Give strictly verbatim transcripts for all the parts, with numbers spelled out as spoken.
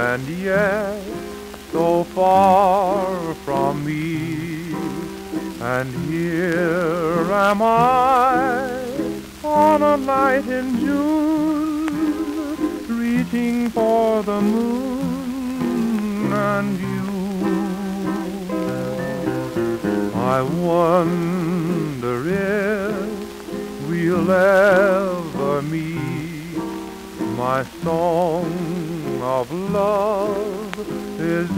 and yet so far from me. And here am I on a night in June, reaching for the moon and you. I wonder if we'll ever meet. My song of love is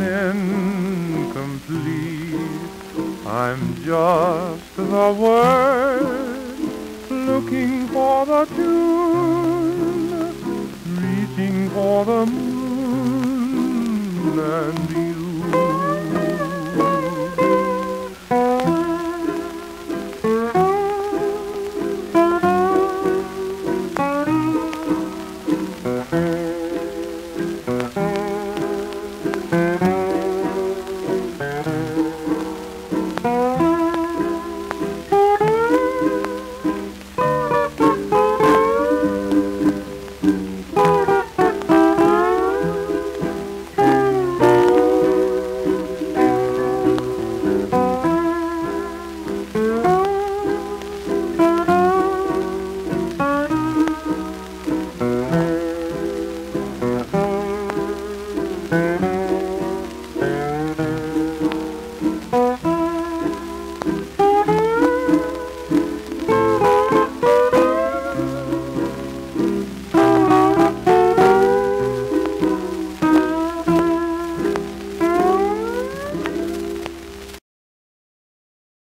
incomplete. I'm just the word looking for the tune, reaching for the moon and you. Thank you.